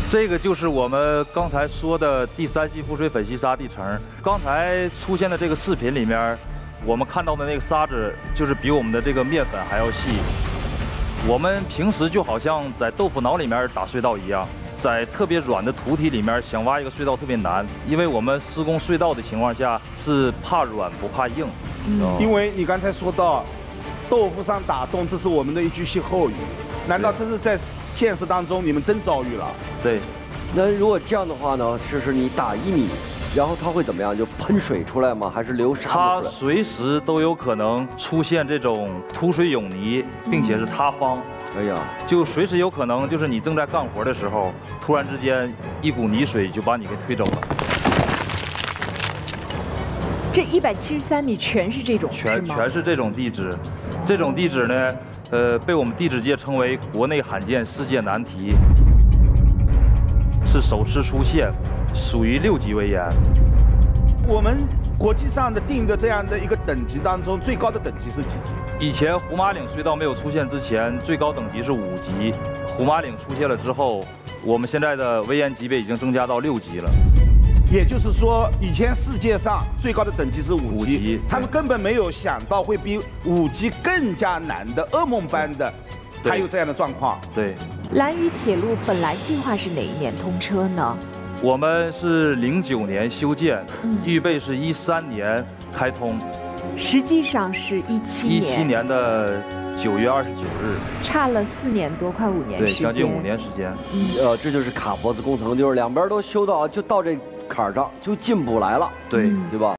这个就是我们刚才说的第3系浮水粉细沙地层。刚才出现的这个视频里面，我们看到的那个沙子，就是比我们的这个面粉还要细。我们平时就好像在豆腐脑里面打隧道一样，在特别软的土体里面想挖一个隧道特别难，因为我们施工隧道的情况下是怕软不怕硬。 因为你刚才说到豆腐上打洞，这是我们的一句歇后语，难道这是在现实当中你们真遭遇了？ 对。 那如果这样的话呢，就是你打1米，然后它会怎么样？就喷水出来吗？还是流沙子出来？ 它随时都有可能出现这种土水涌泥，并且是塌方。 哎呀， 就随时有可能，就是你正在干活的时候，突然之间一股泥水就把你给推走了。 这173米全是这种， 全是这种地质。这种地质呢，被我们地质界称为国内罕见、世界难题，是首次出现，属于6级危岩。 我们国际上的定的这样的一个等级当中，最高的等级是几级？ 以前胡马岭隧道没有出现之前，最高等级是5级。胡马岭出现了之后，我们现在的危岩级别已经增加到6级了。 也就是说，以前世界上最高的等级是5级，他们根本没有想到会比5级更加难的噩梦般的，还有这样的状况。 对。 兰屿铁路本来计划是哪一年通车呢？ 我们是09年修建，预备是13年开通， 实际上是17 年的9月29日， 差了4年多，快5年时间， 对，将近5年时间。 这就是卡脖子工程，就是两边都修到，就到这坎儿上，就进不来了， 对， 对吧？